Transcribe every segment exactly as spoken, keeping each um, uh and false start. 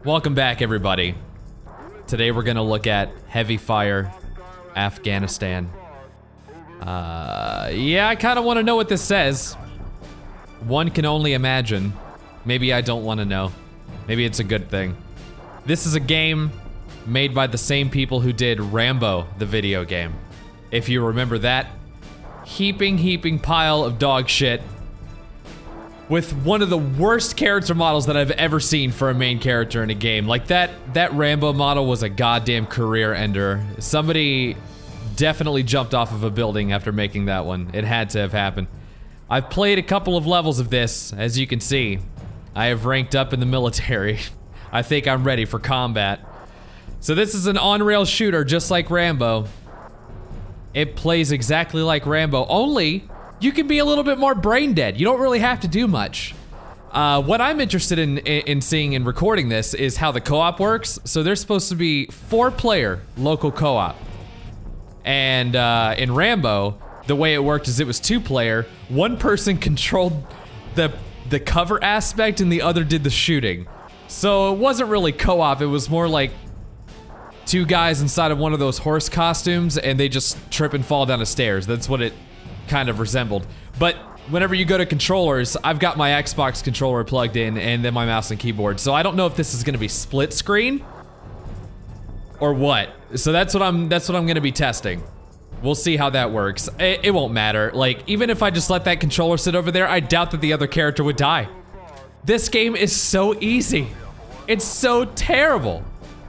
Welcome back, everybody. Today we're gonna look at Heavy Fire, Afghanistan. Uh, yeah, I kinda wanna know what this says. One can only imagine. Maybe I don't wanna know. Maybe it's a good thing. This is a game made by the same people who did Rambo, the video game. If you remember that heaping, heaping pile of dog shit with one of the worst character models that I've ever seen for a main character in a game. Like that, that Rambo model was a goddamn career ender. Somebody definitely jumped off of a building after making that one. It had to have happened. I've played a couple of levels of this, as you can see. I have ranked up in the military. I think I'm ready for combat. So this is an on-rail shooter just like Rambo. It plays exactly like Rambo, only you can be a little bit more brain dead. You don't really have to do much. Uh, what I'm interested in, in in seeing and recording this is how the co-op works. So there's supposed to be four-player local co-op. And uh, in Rambo, the way it worked is it was two-player. One person controlled the, the cover aspect and the other did the shooting. So it wasn't really co-op, it was more like two guys inside of one of those horse costumes and they just trip and fall down the stairs. That's what it kind of resembled. But whenever you go to controllers, I've got my Xbox controller plugged in and then my mouse and keyboard. So I don't know if this is gonna be split screen or what. So that's what I'm that's what I'm gonna be testing. We'll see how that works. It, it won't matter. Like, even if I just let that controller sit over there, I doubt that the other character would die. This game is so easy. It's so terrible.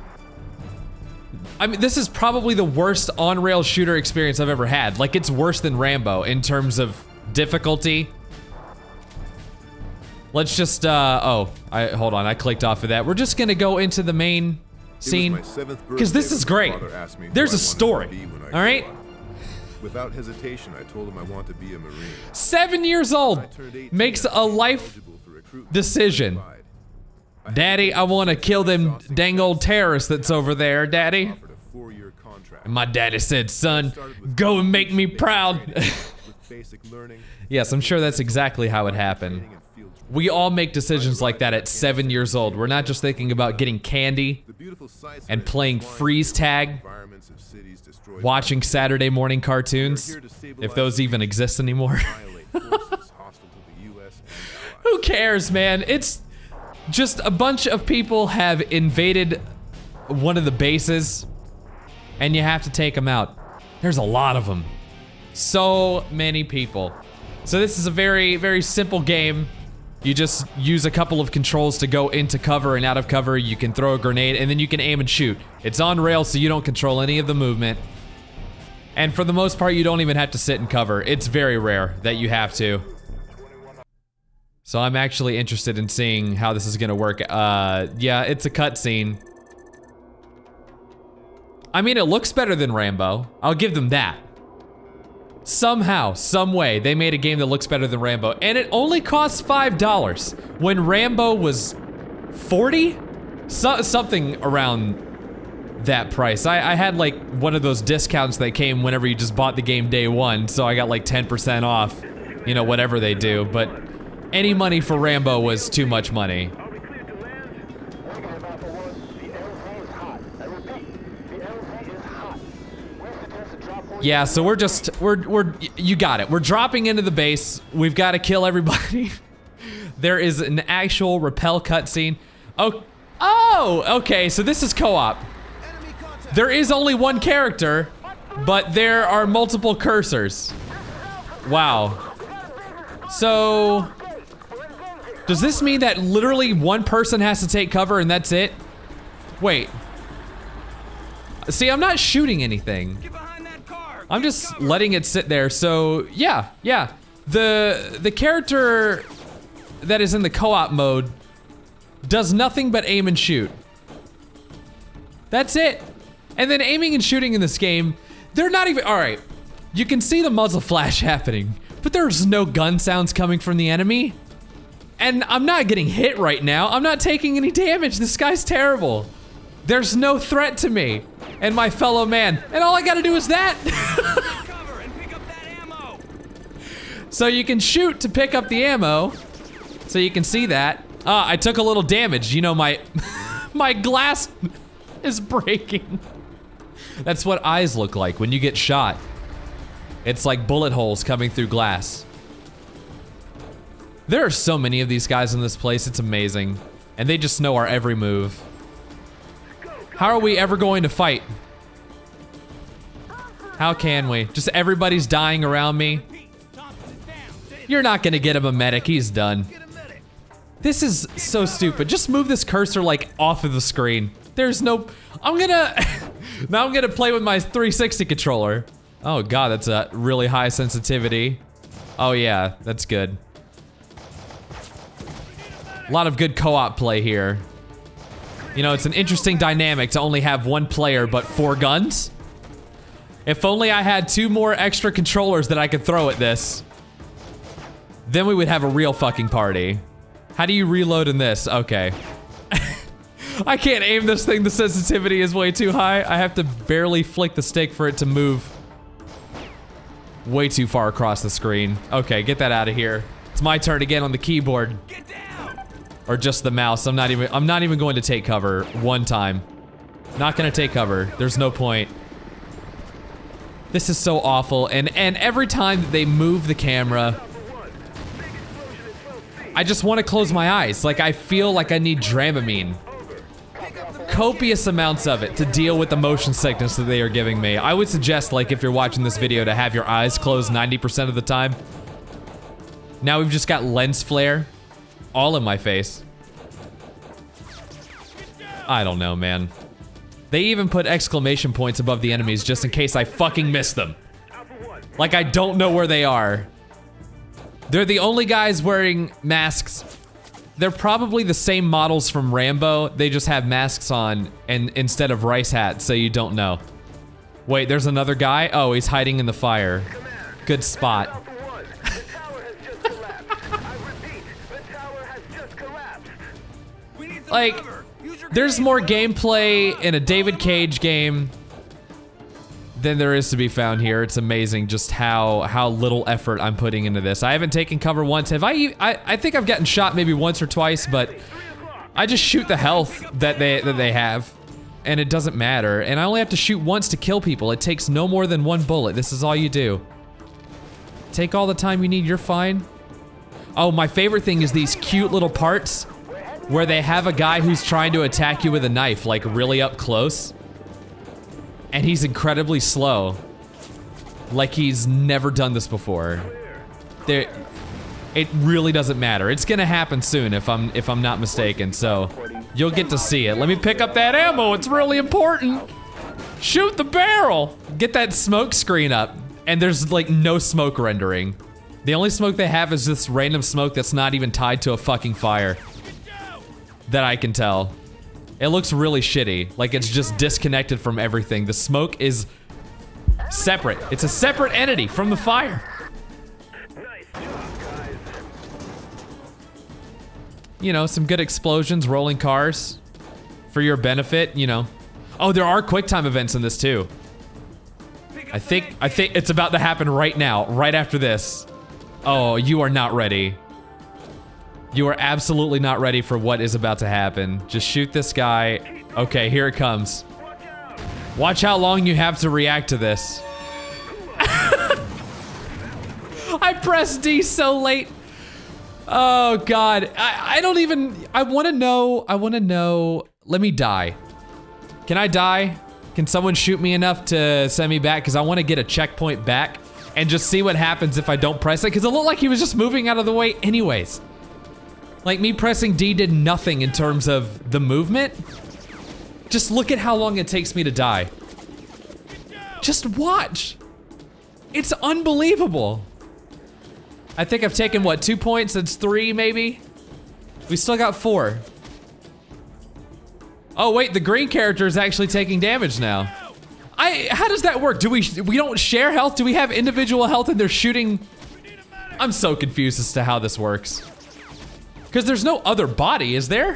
I mean, this is probably the worst on-rail shooter experience I've ever had. Like, it's worse than Rambo in terms of difficulty. Let's just, uh, oh, I, hold on, I clicked off of that. We're just gonna go into the main scene, because this is great. There's a story, all right? Without hesitation, I told him I want to be a Marine. Seven years old, makes a life decision. Daddy, I want to kill them dang old terrorists that's over there, Daddy. And my daddy said, son, go and make me proud. Yes, I'm sure that's exactly how it happened. We all make decisions like that at seven years old. We're not just thinking about getting candy and playing freeze tag, watching Saturday morning cartoons, if those even exist anymore. Who cares, man? It's just a bunch of people have invaded one of the bases and you have to take them out. There's a lot of them. So many people. So this is a very, very simple game. You just use a couple of controls to go into cover and out of cover. You can throw a grenade and then you can aim and shoot. It's on rails, so you don't control any of the movement. And for the most part, you don't even have to sit and cover. It's very rare that you have to. So I'm actually interested in seeing how this is gonna work. Uh, yeah, it's a cutscene. I mean, it looks better than Rambo. I'll give them that. Somehow, some way, they made a game that looks better than Rambo, and it only costs five dollars when Rambo was forty? So, something around that price. I, I had like one of those discounts that came whenever you just bought the game day one, so I got like ten percent off, you know, whatever they do, but any money for Rambo was too much money. Yeah, so we're just, we're, we're, you got it. We're dropping into the base. We've got to kill everybody. There is an actual rappel cutscene. Oh, oh, okay, so this is co-op. There is only one character, but there are multiple cursors. Wow. So, does this mean that literally one person has to take cover and that's it? Wait. See, I'm not shooting anything. I'm just letting it sit there, so yeah, yeah. The, the character that is in the co-op mode does nothing but aim and shoot. That's it. And then aiming and shooting in this game, they're not even, all right. You can see the muzzle flash happening, but there's no gun sounds coming from the enemy. And I'm not getting hit right now. I'm not taking any damage. This guy's terrible. There's no threat to me and my fellow man. And all I gotta do is that. So you can shoot to pick up the ammo. So you can see that. Ah, I took a little damage. You know, my My glass is breaking. That's what eyes look like when you get shot. It's like bullet holes coming through glass. There are so many of these guys in this place, it's amazing. And they just know our every move. How are we ever going to fight? How can we? Just everybody's dying around me. You're not gonna get him a medic, he's done. This is so stupid. Just move this cursor like off of the screen. There's no, I'm gonna, now I'm gonna play with my three sixty controller. Oh God, that's a really high sensitivity. Oh yeah, that's good. A lot of good co-op play here. You know, it's an interesting dynamic to only have one player but four guns. If only I had two more extra controllers that I could throw at this, then we would have a real fucking party. How do you reload in this? Okay. I can't aim this thing, the sensitivity is way too high. I have to barely flick the stick for it to move way too far across the screen. Okay, get that out of here. It's my turn again on the keyboard. Get down! Or just the mouse. I'm not even I'm not even going to take cover one time. Not gonna take cover. There's no point. This is so awful, and and every time that they move the camera, I just want to close my eyes. Like, I feel like I need Dramamine. Copious amounts of it to deal with the motion sickness that they are giving me. I would suggest, like, if you're watching this video, to have your eyes closed ninety percent of the time. Now we've just got lens flare all in my face. I don't know, man. They even put exclamation points above the enemies just in case I fucking miss them. Like, I don't know where they are. They're the only guys wearing masks. They're probably the same models from Rambo. They just have masks on and instead of rice hats, so you don't know. Wait, there's another guy? Oh, he's hiding in the fire. Good spot. Like, there's more gameplay in a David Cage game than there is to be found here. It's amazing just how how little effort I'm putting into this. I haven't taken cover once. Have I? I, I think I've gotten shot maybe once or twice, but I just shoot the health that they that they have, and it doesn't matter. And I only have to shoot once to kill people. It takes no more than one bullet. This is all you do. Take all the time you need. You're fine. Oh, my favorite thing is these cute little parts where they have a guy who's trying to attack you with a knife, like really up close. And he's incredibly slow. Like he's never done this before. There, it really doesn't matter. It's gonna happen soon if I'm if I'm not mistaken, so you'll get to see it. Let me pick up that ammo, it's really important. Shoot the barrel! Get that smoke screen up. And there's like no smoke rendering. The only smoke they have is this random smoke that's not even tied to a fucking fire. That I can tell. It looks really shitty, like it's just disconnected from everything. The smoke is separate. It's a separate entity from the fire. You know, some good explosions, rolling cars for your benefit, you know. Oh, there are quick time events in this too. I think, I think it's about to happen right now, right after this. Oh, you are not ready. You are absolutely not ready for what is about to happen. Just shoot this guy. Okay, here it comes. Watch how long you have to react to this. I pressed D so late. Oh God, I, I don't even, I wanna know, I wanna know, let me die. Can I die? Can someone shoot me enough to send me back? Cause I wanna get a checkpoint back and just see what happens if I don't press it. Cause it looked like he was just moving out of the way anyways. Like, me pressing D did nothing in terms of the movement. Just look at how long it takes me to die. Just watch. It's unbelievable. I think I've taken, what, two points? That's three, maybe? We still got four. Oh, wait, the green character is actually taking damage now. I, how does that work? Do we, we don't share health? Do we have individual health and they're shooting? I'm so confused as to how this works. Because there's no other body, is there?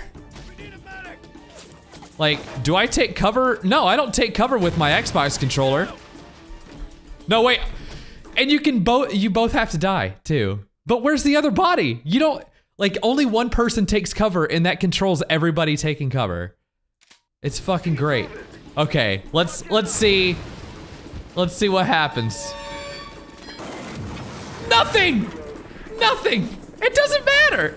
Like, do I take cover? No, I don't take cover with my Xbox controller. No, wait. And you can both, you both have to die, too. But where's the other body? You don't, like, only one person takes cover and that controls everybody taking cover. It's fucking great. Okay, let's let's see. Let's see what happens. Nothing! Nothing! It doesn't matter!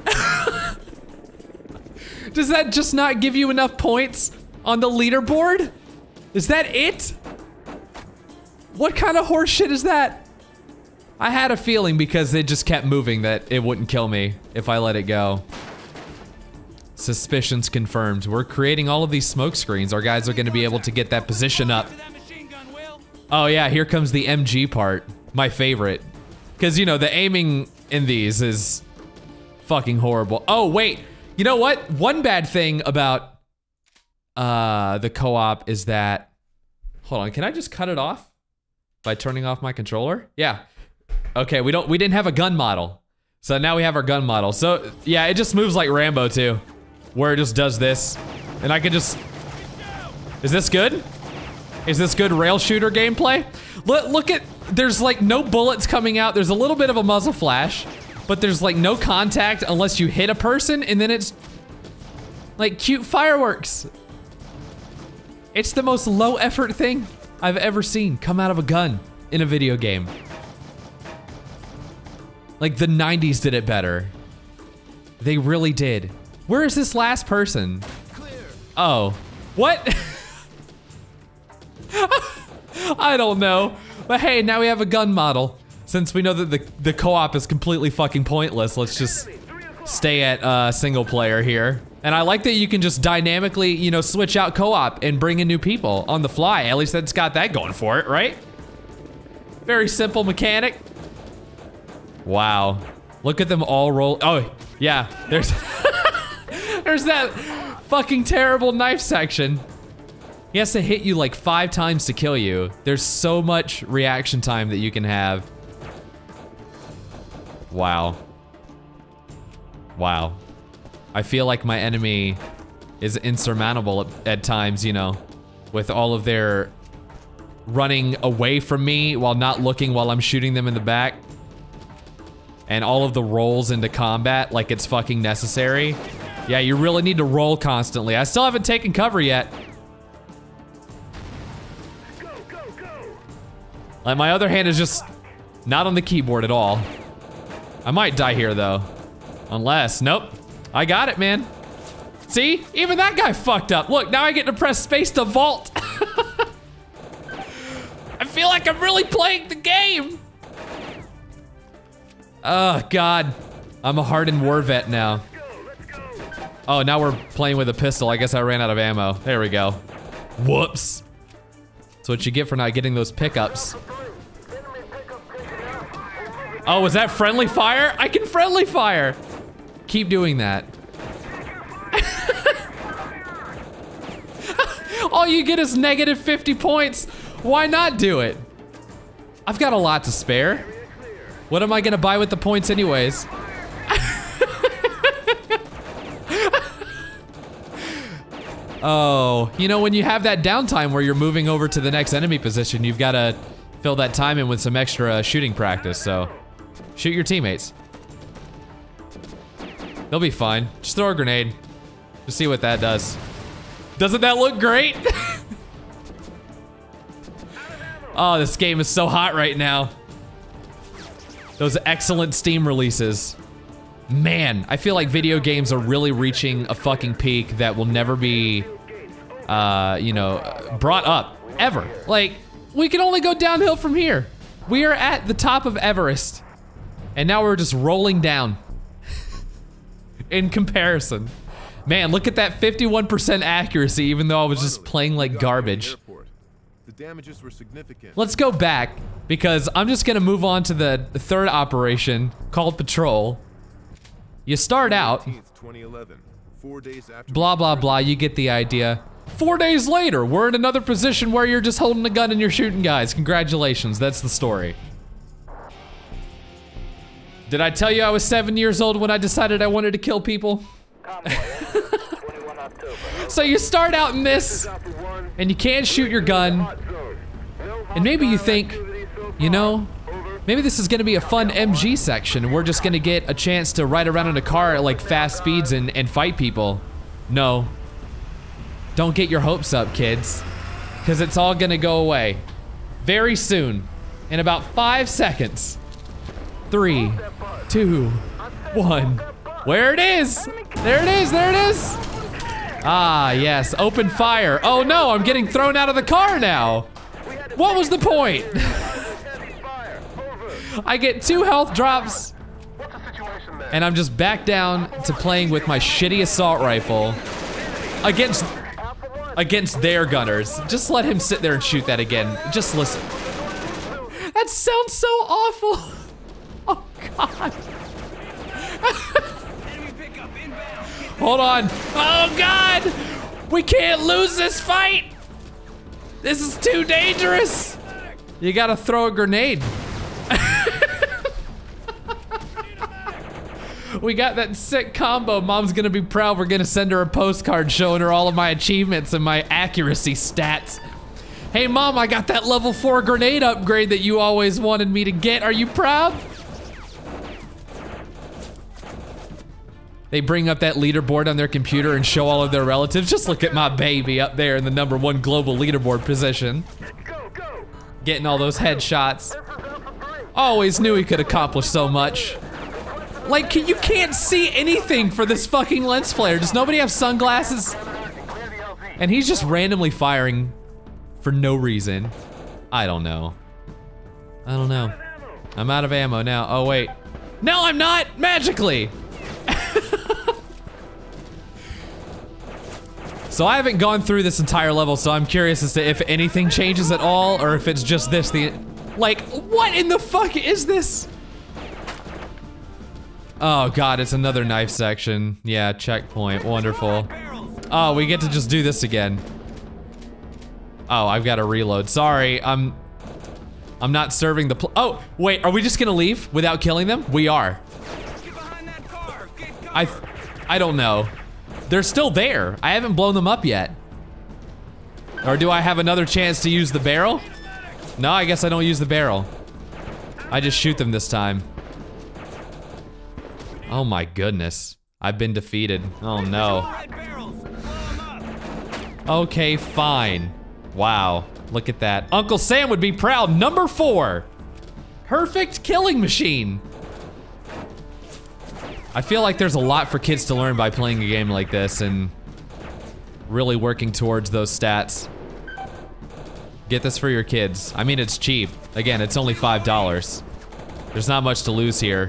Does that just not give you enough points on the leaderboard? Is that it? What kind of horse shit is that? I had a feeling because it just kept moving that it wouldn't kill me if I let it go. Suspicions confirmed. We're creating all of these smoke screens. Our guys are gonna be able to get that position up. Oh yeah, here comes the M G part. My favorite. Because, you know, the aiming in these is fucking horrible. Oh, wait. You know what? One bad thing about uh, the co-op is that... Hold on, can I just cut it off? By turning off my controller? Yeah. Okay, we don't we didn't have a gun model. So now we have our gun model. So, yeah, it just moves like Rambo, too. Where it just does this. And I can just... Is this good? Is this good rail shooter gameplay? Look, look at... There's like no bullets coming out. There's a little bit of a muzzle flash. But there's like no contact unless you hit a person. And then it's... like cute fireworks. It's the most low effort thing I've ever seen come out of a gun in a video game. Like the nineties did it better. They really did. Where is this last person? Oh, what? I don't know. But hey, now we have a gun model. Since we know that the, the co-op is completely fucking pointless, let's just stay at uh, single player here. And I like that you can just dynamically, you know, switch out co-op and bring in new people on the fly. At least that's got that going for it, right? Very simple mechanic. Wow. Look at them all roll. Oh, yeah. There's there's that fucking terrible knife section. He has to hit you like five times to kill you. There's so much reaction time that you can have. Wow. Wow. I feel like my enemy is insurmountable at, at times, you know, with all of their running away from me while not looking while I'm shooting them in the back. And all of the rolls into combat like it's fucking necessary. Yeah, you really need to roll constantly. I still haven't taken cover yet. Like my other hand is just not on the keyboard at all. I might die here though. Unless, nope. I got it, man. See? Even that guy fucked up. Look, now I get to press space to vault. I feel like I'm really playing the game. Oh, God. I'm a hardened war vet now. Oh, now we're playing with a pistol. I guess I ran out of ammo. There we go. Whoops. That's what you get for not getting those pickups. Oh, was that friendly fire? I can friendly fire. Keep doing that. All you get is negative fifty points. Why not do it? I've got a lot to spare. What am I gonna buy with the points anyways? Oh, you know, when you have that downtime where you're moving over to the next enemy position, you've gotta fill that time in with some extra shooting practice, so shoot your teammates. They'll be fine. Just throw a grenade. Just see what that does. Doesn't that look great? Oh, this game is so hot right now. Those excellent Steam releases. Man, I feel like video games are really reaching a fucking peak that will never be, uh, you know, brought up, ever. Like, we can only go downhill from here. We are at the top of Everest, and now we're just rolling down. In comparison. Man, look at that fifty-one percent accuracy, even though I was just playing like garbage. The damages were significant. Let's go back, because I'm just gonna move on to the third operation called Patrol. You start out, blah, blah, blah, you get the idea. Four days later, we're in another position where you're just holding a gun and you're shooting guys. Congratulations, that's the story. Did I tell you I was seven years old when I decided I wanted to kill people? So you start out in this, and you can't shoot your gun, and maybe you think, you know, maybe this is gonna be a fun M G section, and we're just gonna get a chance to ride around in a car at like fast speeds and, and fight people. No. Don't get your hopes up, kids, because it's all gonna go away very soon, in about five seconds. Three, two, one. Where it is? There it is, there it is. Ah, yes, open fire. Oh no, I'm getting thrown out of the car now. What was the point? I get two health drops, and I'm just back down to playing with my shitty assault rifle against against their gunners. Just let him sit there and shoot that again. Just listen. That sounds so awful. Oh God. Hold on. Oh God. We can't lose this fight. This is too dangerous. You gotta throw a grenade. We got that sick combo. Mom's gonna be proud. We're gonna send her a postcard showing her all of my achievements and my accuracy stats. Hey Mom, I got that level four grenade upgrade that you always wanted me to get. Are you proud? They bring up that leaderboard on their computer and show all of their relatives. Just look at my baby up there in the number one global leaderboard position. Getting all those headshots. Always knew he could accomplish so much. Like, you can't see anything for this fucking lens flare. Does nobody have sunglasses? And he's just randomly firing for no reason. I don't know. I don't know. I'm out of ammo now. Oh, wait. No, I'm not! Magically! So I haven't gone through this entire level, so I'm curious as to if anything changes at all, or if it's just this, the... Like, what in the fuck is this? Oh God, it's another knife section. Yeah, checkpoint, wonderful. Oh, we get to just do this again. Oh, I've got to reload. Sorry, I'm... I'm not serving the pl- Oh, wait, are we just gonna leave without killing them? We are. I... I don't know. They're still there. I haven't blown them up yet. Or do I have another chance to use the barrel? No, I guess I don't use the barrel. I just shoot them this time. Oh my goodness. I've been defeated. Oh no. Okay, fine. Wow, look at that. Uncle Sam would be proud. Number four. Perfect killing machine. I feel like there's a lot for kids to learn by playing a game like this and really working towards those stats. Get this for your kids. I mean, it's cheap. Again, it's only five dollars. There's not much to lose here.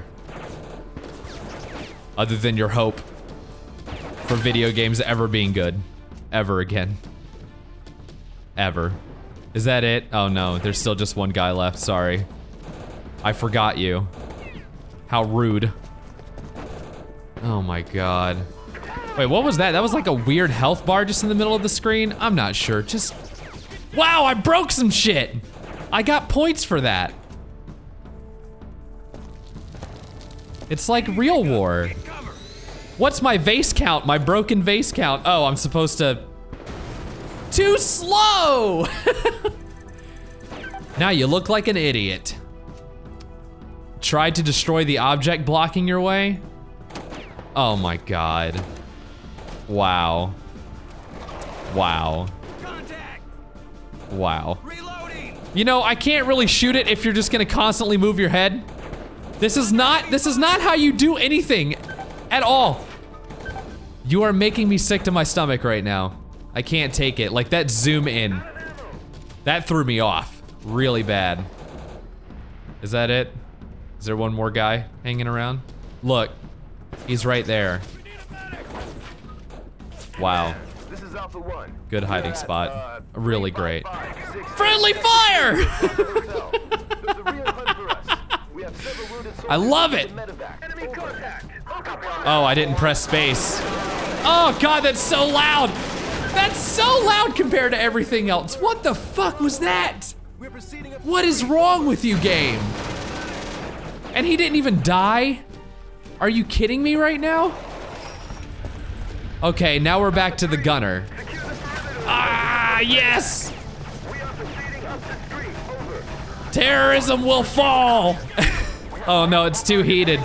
Other than your hope for video games ever being good. Ever again. Ever. Is that it? Oh no, there's still just one guy left, sorry. I forgot you. How rude. Oh my God. Wait, what was that? That was like a weird health bar just in the middle of the screen? I'm not sure, just... Wow, I broke some shit! I got points for that. It's like real war. What's my vase count? My broken vase count? Oh, I'm supposed to... Too slow! Now you look like an idiot. Tried to destroy the object blocking your way? Oh my God. Wow. Wow. Wow. You know, I can't really shoot it if you're just gonna constantly move your head. This is not, this is not how you do anything at all. You are making me sick to my stomach right now. I can't take it. Like that zoom in. That threw me off really bad. Is that it? Is there one more guy hanging around? Look, he's right there. Wow. Good hiding spot. Really great. Friendly fire! I love it! Oh, I didn't press space. Oh God, that's so loud! That's so loud compared to everything else. What the fuck was that? What is wrong with you, game? And he didn't even die? Are you kidding me right now? Okay, now we're back to the gunner. Ah, yes! Terrorism will fall! Oh no, it's too heated.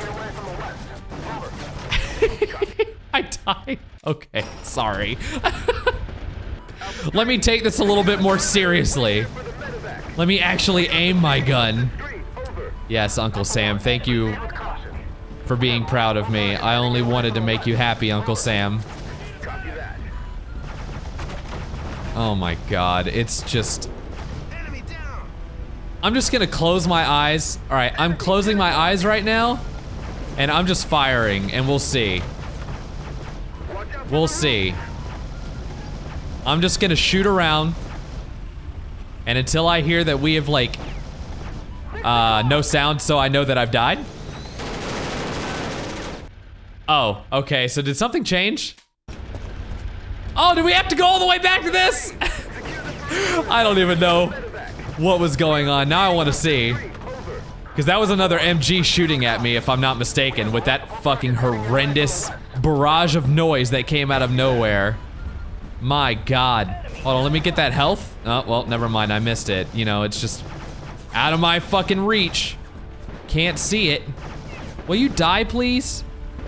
I died. Okay, sorry. Let me take this a little bit more seriously. Let me actually aim my gun. Yes, Uncle Sam, thank you for being proud of me. I only wanted to make you happy, Uncle Sam. Oh my god, it's just... I'm just gonna close my eyes. Alright, I'm closing my eyes right now, and I'm just firing, and we'll see. We'll see. I'm just gonna shoot around, and until I hear that we have, like, uh, no sound, so I know that I've died. Oh, okay, so did something change? Oh, do we have to go all the way back to this? I don't even know what was going on. Now I want to see. Because that was another M G shooting at me, if I'm not mistaken, with that fucking horrendous barrage of noise that came out of nowhere. My god. Hold on, let me get that health. Oh, well, never mind, I missed it. You know, it's just out of my fucking reach. Can't see it. Will you die, please?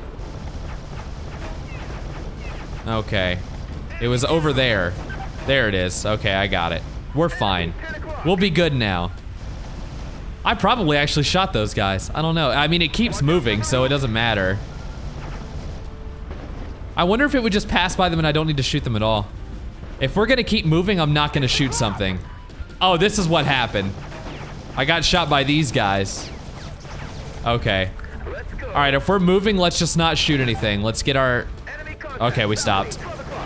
Okay. It was over there. There it is. Okay, I got it. We're fine. We'll be good now. I probably actually shot those guys. I don't know. I mean, it keeps moving, so it doesn't matter. I wonder if it would just pass by them and I don't need to shoot them at all. If we're gonna keep moving, I'm not gonna shoot something. Oh, this is what happened. I got shot by these guys. Okay. All right, if we're moving, let's just not shoot anything. Let's get our... Okay, we stopped.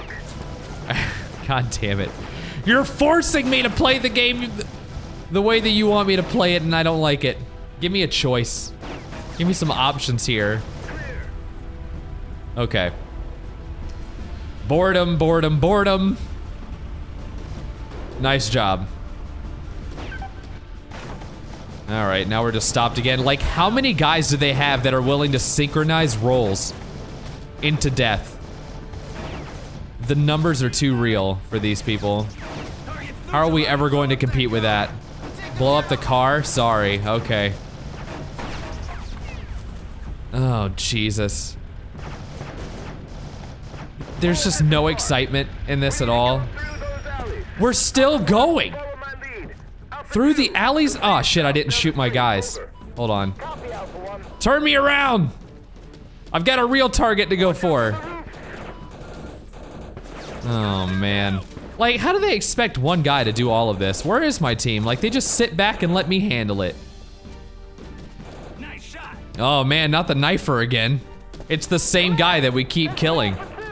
God damn it. You're forcing me to play the game the way that you want me to play it, and I don't like it. Give me a choice. Give me some options here. Okay. Boredom, boredom, boredom. Nice job. All right, now we're just stopped again. Like, how many guys do they have that are willing to synchronize rolls into death? The numbers are too real for these people. How are we ever going to compete with that? Blow up the car? Sorry, okay. Oh, Jesus. There's just no excitement in this at all. We're still going! Through the alleys? Oh shit, I didn't shoot my guys. Hold on. Turn me around! I've got a real target to go for. Oh man. Like, how do they expect one guy to do all of this? Where is my team? Like, they just sit back and let me handle it. Nice shot. Oh man, not the knifer again. It's the same guy that we keep killing.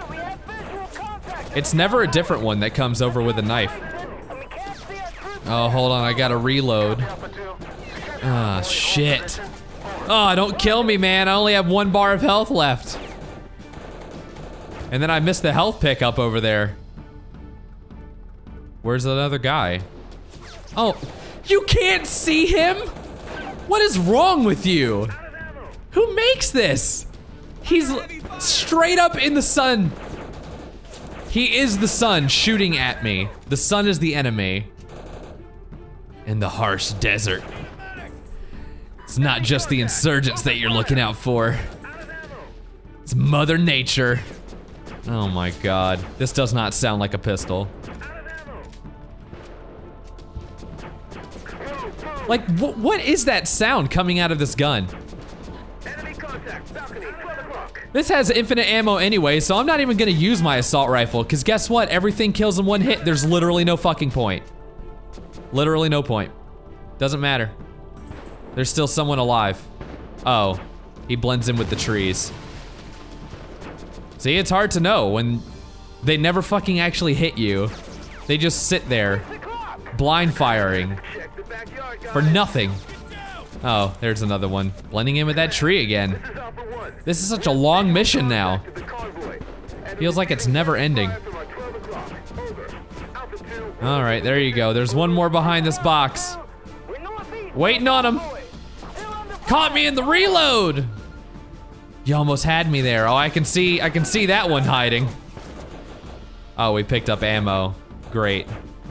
It's never a different one that comes over with a knife. Oh, hold on, I gotta reload. Ah, shit. Oh, don't kill me, man. I only have one bar of health left. And then I missed the health pickup over there. Where's that other guy? Oh, you can't see him? What is wrong with you? Who makes this? He's straight up in the sun. He is the sun shooting at me. The sun is the enemy. In the harsh desert. It's not just the insurgents that you're looking out for. It's Mother Nature. Oh my god. This does not sound like a pistol. Like, wh what is that sound coming out of this gun? This has infinite ammo anyway, so I'm not even gonna use my assault rifle, because guess what? Everything kills in one hit. There's literally no fucking point. Literally no point. Doesn't matter. There's still someone alive. Oh, he blends in with the trees. See, it's hard to know when they never fucking actually hit you. They just sit there, blind firing for nothing. Oh, there's another one. Blending in with that tree again. This is such a long mission now. Feels like it's never ending. All right, there you go. There's one more behind this box. Waiting on him. Caught me in the reload. You almost had me there. Oh, I can see, I can see that one hiding. Oh, we picked up ammo. Great.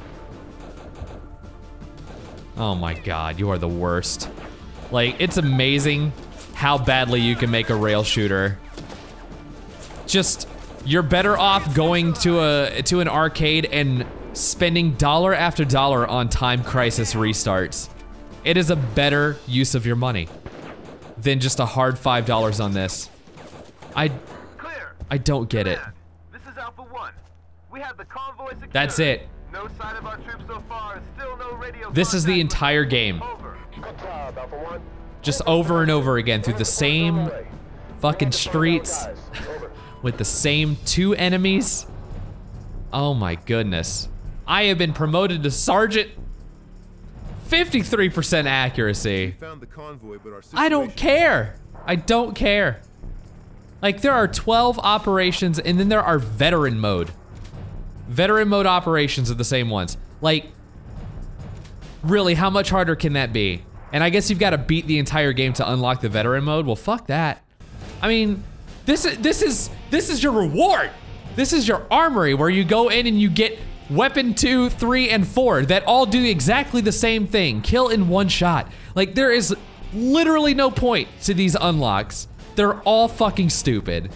Oh my god, you are the worst. Like, it's amazing how badly you can make a rail shooter. Just, you're better off going to a to an arcade and spending dollar after dollar on Time Crisis restarts. It is a better use of your money than just a hard five dollars on this. I, Clear. I don't get it. This is Alpha One. We have the convoy secured. That's it. No sign of our troops so far, and still no radio. This is the contact. entire game. Over. Good job, Alpha One. Just over and over again through the same fucking streets with the same two enemies. Oh my goodness. I have been promoted to sergeant. fifty-three percent accuracy. Found the convoy, but our I don't situation- care. I don't care. Like, there are twelve operations and then there are veteran mode. Veteran mode operations are the same ones. Like, really, how much harder can that be? And I guess you've got to beat the entire game to unlock the veteran mode. Well, fuck that. I mean, this is this is this is your reward. This is your armory where you go in and you get weapon two, three, and four that all do exactly the same thing. Kill in one shot. Like, there is literally no point to these unlocks. They're all fucking stupid.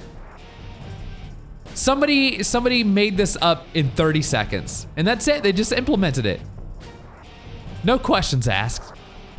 Somebody somebody made this up in thirty seconds, and that's it. They just implemented it. No questions asked.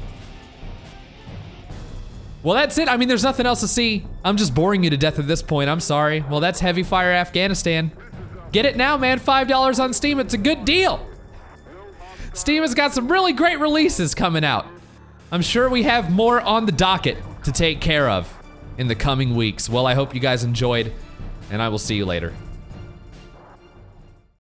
Well, that's it. I mean, there's nothing else to see. I'm just boring you to death at this point. I'm sorry. Well, that's Heavy Fire Afghanistan. Get it now, man. five dollars on Steam. It's a good deal. Steam has got some really great releases coming out. I'm sure we have more on the docket to take care of in the coming weeks. Well, I hope you guys enjoyed, and I will see you later.